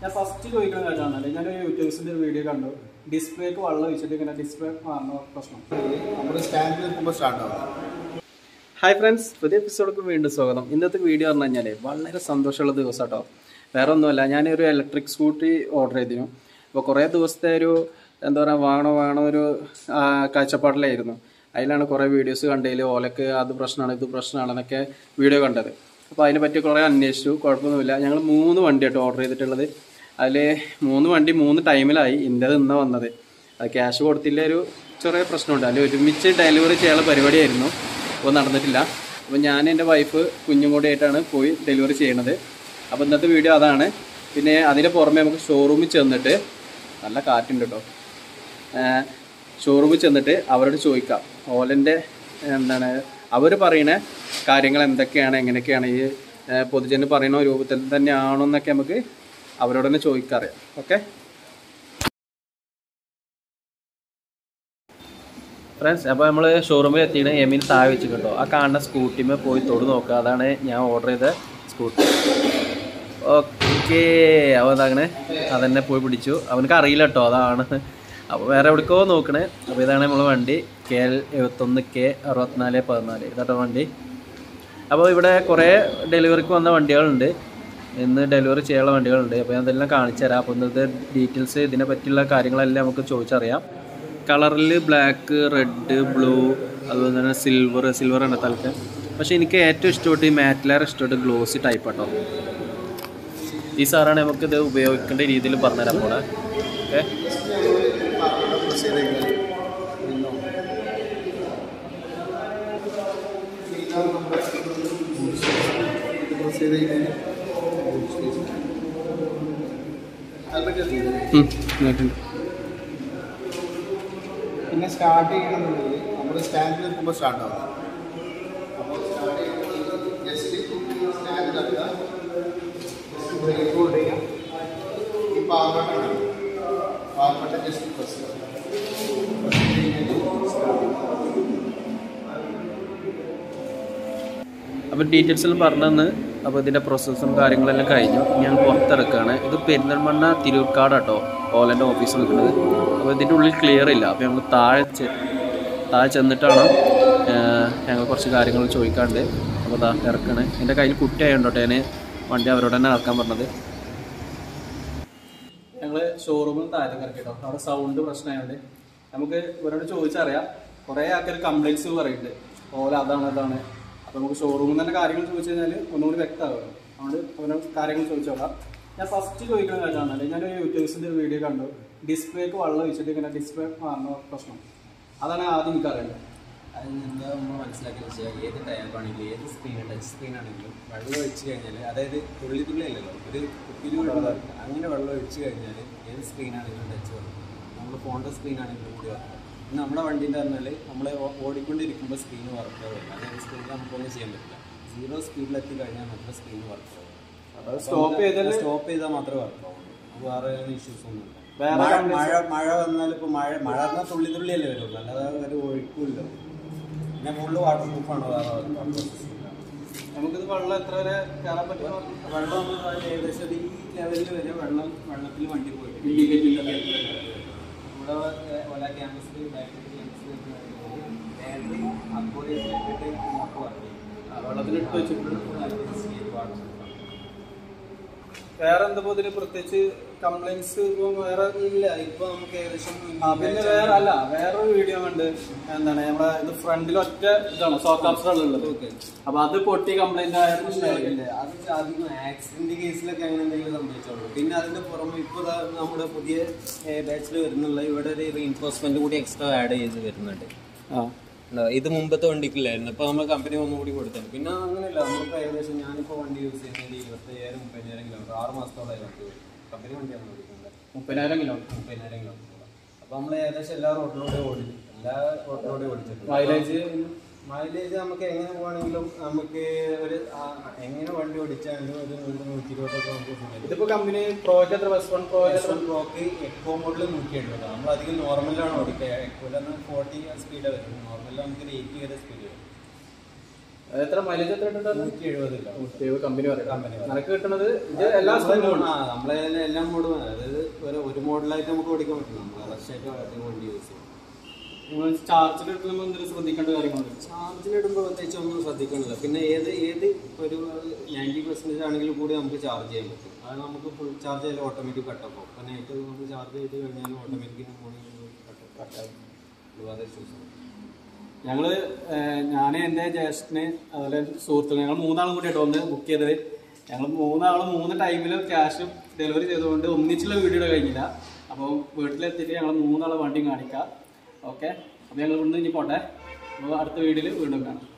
ഞാൻ ഫസ്റ്റ് ചോദിക്കുന്ന കാര്യമാണ്, ഞാനൊരു യൂട്യൂബ്സിൻ്റെ വീഡിയോ കണ്ടു, ഡിസ്പ്ലേക്ക് വെള്ളം ഒഴിച്ചിട്ട് ഇങ്ങനെ ഡിസ്പ്ലേ മാറുന്ന പ്രശ്നം നമ്മുടെ സ്റ്റാൻഡിൽ നിൽക്കുമ്പോൾ സ്റ്റാർട്ടാവും. ഹായ് ഫ്രണ്ട്സ്, പുതിയ എപ്പിസോഡിലേക്ക് വീണ്ടും സ്വാഗതം. ഇന്നത്തെ വീഡിയോ പറഞ്ഞു കഴിഞ്ഞാൽ വളരെ സന്തോഷമുള്ള ദിവസം കേട്ടോ. വേറെ ഒന്നുമല്ല, ഞാനൊരു ഇലക്ട്രിക് സ്കൂട്ടി ഓർഡർ ചെയ്തിരുന്നു. അപ്പോൾ കുറേ ദിവസത്തെ ഒരു എന്താ പറയുക വേണോ ഒരു കാഴ്ചപ്പാടിലായിരുന്നു. അതിലാണ് കുറേ വീഡിയോസ് കണ്ടതിൽ ഓലക്ക് അത് പ്രശ്നമാണ് ഇത് പ്രശ്നമാണെന്നൊക്കെ വീഡിയോ കണ്ടത്. അപ്പോൾ അതിനെപ്പറ്റി കുറേ അന്വേഷിച്ചു. കുഴപ്പമൊന്നുമില്ല. ഞങ്ങൾ 3 വണ്ടി കേട്ടോ ഓർഡർ ചെയ്തിട്ടുള്ളത്. അതിൽ 3 വണ്ടി 3 ടൈമിലായി. ഇൻ്റെത് ഇന്ന് വന്നത്. അത് ക്യാഷ് കൊടുത്തില്ല, ഒരു ചെറിയ പ്രശ്നമുണ്ട്. അതിൽ ഒരുമിച്ച് ഡെലിവറി ചെയ്യാനുള്ള പരിപാടിയായിരുന്നു. അപ്പോൾ നടന്നിട്ടില്ല. അപ്പോൾ ഞാൻ എൻ്റെ വൈഫ് കുഞ്ഞും കൂടെ ആയിട്ടാണ് പോയി ഡെലിവറി ചെയ്യണത്. അപ്പോൾ ഇന്നത്തെ വീഡിയോ അതാണ്. പിന്നെ അതിന് പുറമെ നമുക്ക് ഷോറൂമിൽ ചെന്നിട്ട്, നല്ല കാറ്റുണ്ട് കേട്ടോ, ഷോറൂമിൽ ചെന്നിട്ട് അവരോട് ചോദിക്കാം ഓലൻ്റെ അവർ പറയുന്ന കാര്യങ്ങൾ എന്തൊക്കെയാണ്, എങ്ങനെയൊക്കെയാണ്, ഈ പൊതുജനം പറയുന്ന രൂപത്തിൽ തന്നെയാണോ എന്നൊക്കെ നമുക്ക് അവരോട് തന്നെ ചോദിക്കാറിയാം. ഓക്കെ ഫ്രണ്ട്സ്, അപ്പോൾ നമ്മൾ ഷോറൂമിൽ എത്തിയിട്ട് എമീൻ താഴെ വെച്ച് കേട്ടോ. ആ കാണുന്ന സ്കൂട്ടിമേ പോയി തൊട് നോക്കുക. അതാണ് ഞാൻ ഓർഡർ ചെയ്ത സ്കൂട്ടി. ഓക്കെ, അപ്പോൾ അതങ്ങനെ അതന്നെ പോയി പിടിച്ചു. അവനക്ക് അറിയില്ല കേട്ടോ അതാണ്. അപ്പോൾ വേറെ എവിടേക്കോ നോക്കണേ. അപ്പോൾ ഇതാണ് നമ്മൾ വണ്ടി, KL 71K6414 ഇതാട്ടോ വണ്ടി. അപ്പോൾ ഇവിടെ കുറേ ഡെലിവറിക്ക് വന്ന വണ്ടികളുണ്ട്, ഇന്ന് ഡെലിവറി ചെയ്യാനുള്ള വണ്ടികളുണ്ട്. അപ്പോൾ ഞാൻ ഇതെല്ലാം കാണിച്ചു തരാം. അപ്പോൾ ഇന്നത്തെ ഡീറ്റെയിൽസ്, ഇതിനെ പറ്റിയുള്ള കാര്യങ്ങളെല്ലാം നമുക്ക് ചോദിച്ചറിയാം. കളറിൽ ബ്ലാക്ക്, റെഡ്, ബ്ലൂ, അതുപോലെ തന്നെ സിൽവർ ആണ് തലക്ക്. പക്ഷേ എനിക്ക് ഏറ്റവും ഇഷ്ടപ്പെട്ട് ഈ മാറ്റ്ലാർ ഇഷ്ടപ്പെട്ട് ഗ്ലോസി ടൈപ്പ് കേട്ടോ. ഈ സാറാണ് നമുക്കിത് ഉപയോഗിക്കേണ്ട രീതിയിൽ പറഞ്ഞുതരാൻ പോണേ. ഓക്കെ, പിന്നെ സ്റ്റാർട്ട് ചെയ്യണമെന്നുണ്ടെങ്കിൽ നമ്മുടെ സ്റ്റാൻഡിൽ നിൽക്കുമ്പോൾ സ്റ്റാർട്ടാവും. അപ്പോൾ സ്റ്റാർട്ട് ചെയ്യണമെങ്കിൽ ജസ്റ്റ് സ്റ്റാൻഡിലാക്കുക, ബ്രേക്ക് ഹോൾഡ് ചെയ്യാം. ഈ പാർബട്ടൺ ജസ്റ്റ് പ്രസ് ചെയ്യാം. അപ്പോൾ ഡീറ്റെയിൽസിൽ പറഞ്ഞെന്ന്. അപ്പോൾ ഇതിൻ്റെ പ്രോസസ്സും കാര്യങ്ങളെല്ലാം കഴിഞ്ഞു. ഞാൻ പുറത്തിറക്കുകയാണ്. ഇത് പെരിന്തൽമണ്ണ തിരൂർക്കാട് കേട്ടോ ഓലൻ്റെ ഓഫീസ് നിൽക്കുന്നത്. അപ്പോൾ ഇതിൻ്റെ ഉള്ളിൽ ക്ലിയർ ഇല്ല. അപ്പോൾ ഞങ്ങൾ താഴെ ചെന്നിട്ടാണ് ഞങ്ങൾ കുറച്ച് കാര്യങ്ങൾ ചോദിക്കാണ്ട്. അപ്പോൾ ഇറക്കണേ. എൻ്റെ കയ്യിൽ കുട്ടിയായോട്ടോ ഞാൻ വണ്ടി അവരോട് തന്നെ ഇറക്കാൻ പറഞ്ഞത്. ഞങ്ങൾ ഷോറൂമിൽ താഴെ ഇറക്കി കേട്ടോ. അവിടെ സൗണ്ട് പ്രശ്നമായതുകൊണ്ട് നമുക്ക് ഇവരോട് ചോദിച്ചറിയാം. കുറേ ആൾക്കാർ കംപ്ലയിൻറ്റ്സ് പറയുന്നുണ്ട്, ഓല അതാണ്. അപ്പോൾ നമുക്ക് ഷോറൂമിൽ തന്നെ കാര്യങ്ങൾ ചോദിച്ചു കഴിഞ്ഞാൽ ഒന്നുകൂടി വ്യക്തമാകും. അതുകൊണ്ട് അവരോട് കാര്യങ്ങൾ ചോദിച്ചോളാം. ഞാൻ ഫസ്റ്റ് ചോദിക്കുന്ന കാര്യമാണ്, ഞാനൊരു യൂട്യൂബ്സിൻ്റെ വീഡിയോ കണ്ടു, ഡിസ്പ്ലേക്ക് വെള്ളം ഒഴിച്ചിട്ട് ഇങ്ങനെ ഡിസ്പ്ലേ മാറുന്ന പ്രശ്നം. അതാണ് ആദ്യം എനിക്കറിയേണ്ടത്. അത് എന്താ നമ്മൾ മനസ്സിലാക്കി വെച്ചാൽ ഏത് ടൈപ്പാണെങ്കിലും ഏത് ടച്ച് സ്ക്രീൻ ആണെങ്കിലും വെള്ളം ഒഴിച്ച് കഴിഞ്ഞാൽ, അതായത് തുള്ളി അല്ലല്ലോ, ഒരു കുപ്പിയിൽ വെള്ളം അങ്ങനെ വെള്ളം ഒഴിച്ച് കഴിഞ്ഞാൽ ഏത് സ്ക്രീനാണെങ്കിലും ടച്ച് വരും. നമ്മൾ ഫോണിൻ്റെ സ്ക്രീൻ ആണെങ്കിലും കൂടി വരും. നമ്മുടെ വണ്ടീൻ്റെ പറഞ്ഞാൽ നമ്മൾ ഓടിക്കൊണ്ടിരിക്കുമ്പോൾ സ്ക്രീൻ വർക്ക് ആവില്ല. അതായത് സ്ക്രീനിൽ നമുക്കൊന്നും ചെയ്യാൻ പറ്റില്ല. 0 സ്പീഡിലെത്തി കഴിഞ്ഞാൽ മാത്രമേ സ്ക്രീൻ വർക്ക് ആവുള്ളൂ. സ്റ്റോപ്പ് ചെയ്താൽ മാത്രമേ വർക്ക് ആവുള്ളൂ. വേറെ ഇഷ്യൂസ് ഒന്നുമില്ല. മഴ വന്നാൽ ഇപ്പോൾ മഴ എന്നാൽ തുള്ളിയല്ലേ വരുള്ളൂ, അല്ലാതെ ഒരു ഒഴുക്കില്ല. പിന്നെ ഫുള്ള് വാട്ടർ പ്രൂഫാണ്. നമുക്കിത് വെള്ളം എത്ര വരെ കയറാൻ പറ്റുമോ? വെള്ളം ഏകദേശം ഈ ലെവലിൽ വരെ വെള്ളത്തിൽ വണ്ടി പോയിട്ട് നമ്മുടെ ഓല ക്യാമ്പസിൽ ബാറ്ററി അക്കോഡിയത്തിലിട്ടിട്ട് മോട്ടർ വർക്ക് ചെയ്യും. വെള്ളത്തിലിട്ട് വെച്ചിട്ടുണ്ട്. വേറെ എന്താ ഇതിന് പ്രത്യേകിച്ച് കംപ്ലൈൻസ് വേറെ ഇല്ല. ഇപ്പൊ നമുക്ക് ഏകദേശം പിന്നെ വേറൊരു വീഡിയോ കണ്ട് നമ്മുടെ ഇത് ഫ്രണ്ടിൽ ഒറ്റ ഇതാണ് സോക്കാപ്സറാണ് ഉള്ളത്. അപ്പൊ അത് പൊട്ടി കംപ്ലൈന്റ് ആയിട്ടില്ല. അത് അധികം ആക്സിഡന്റ് കേസിലൊക്കെ അങ്ങനെ എന്തെങ്കിലും സംഭവിച്ചോളൂ. പിന്നെ അതിന്റെ പുറമെ ഇപ്പൊ നമ്മുടെ പുതിയ ബാച്ചിൽ വരുന്നുള്ള ഇവിടെ ഒരു റീഇൻഫോഴ്സ്മെന്റ് കൂടി എക്സ്ട്രാ ആഡ് ചെയ്ത് വരുന്നുണ്ട്. ഇത് മുമ്പത്തെ വണ്ടിക്കില്ലായിരുന്നു. ഇപ്പൊ നമ്മൾ കമ്പനി ഒന്നുകൂടി കൊടുത്തത്. പിന്നെ അങ്ങനെയല്ല, നമ്മളിപ്പോ ഏകദേശം ഞാനിപ്പോ വണ്ടി യൂസ് ചെയ്യുന്നത് 25,000-30,000 കിലോമീറ്റർ 6 മാസത്തോളമായി വണ്ടി കമ്പനി വണ്ടിയാണ് ഓടിക്കുന്നത്. 30,000 കിലോമീറ്റർ. അപ്പൊ നമ്മൾ ഏകദേശം എല്ലാ റോഡിലൂടെ ഓടിച്ചിട്ടുണ്ട്. മൈലേജ് നമുക്ക് എങ്ങനെ പോവാണെങ്കിലും നമുക്ക് ഒരു എങ്ങനെ വണ്ടി ഓടിച്ചാലും ഒരു 100-120 ഇതിപ്പോ കമ്പനി പ്രോക്ക് എക്കോ മോഡൽ 170. നമ്മളധികം നോർമലാണ് ഓടിക്കുക. എക്കോയിൽ 40 സ്പീഡ് വരും. നോർമലിൽ നമുക്ക് 80 വരെ സ്പീഡ് വരും. എത്ര മൈലേജ് എത്ര കിട്ടുന്നുണ്ട്? 170 170 കമ്പനി പറയാം. നിനക്ക് കിട്ടുന്നത് ഇത് എല്ലാ സ്പീഡും നമ്മളെ എല്ലാ മോഡും അതായത് ഒരു മോഡലായിട്ട് നമുക്ക് ഓടിക്കാൻ പറ്റും. നമ്മൾ റഷായിട്ട് അധികം വണ്ടി യൂസ് ചെയ്യും. ചാർജിലെടുക്കുമ്പോൾ എന്തെങ്കിലും ശ്രദ്ധിക്കേണ്ട കാര്യങ്ങളുണ്ട്? ചാർജിലിടുമ്പോൾ പ്രത്യേകിച്ച് ഒന്നും ശ്രദ്ധിക്കണില്ല. പിന്നെ ഏത് ഒരു 90% ആണെങ്കിലും കൂടി നമുക്ക് ചാർജ് ചെയ്യാൻ പറ്റും. അത് നമുക്ക് ഫുൾ ചാർജ് ചെയ്താൽ ഓട്ടോമാറ്റിക് കട്ടപ്പോൾ അപ്പോൾ നൈറ്റ് നമുക്ക് ചാർജ് ചെയ്ത് കഴിഞ്ഞാൽ ഓട്ടോമാറ്റിക് കട്ടാവും. ഒരുപാട് ഇഷ്യൂസ് ഞാൻ എൻ്റെ ജ്യേഷ്ഠന് അതുപോലെ സുഹൃത്തുക്കൾ ഞങ്ങൾ 3 ആളും കൂടിയായിട്ട് വന്ന് ബുക്ക് ചെയ്തത്. ഞങ്ങൾ 3 ആളും 3 ടൈമിൽ ക്യാഷ് ഡെലിവറി ചെയ്തുകൊണ്ട് ഒന്നിച്ചുള്ള വീഡിയോ കഴിഞ്ഞില്ല. അപ്പോൾ വീട്ടിലെത്തിയിട്ട് ഞങ്ങൾ 3 ആളെ വണ്ടിയും കാണിക്കാം. ഓക്കെ, അപ്പോൾ ഞങ്ങൾ ഇവിടുന്ന് ഇനി പോട്ടെ. അപ്പോൾ അടുത്ത വീഡിയോയിൽ വീണ്ടും കാണാം.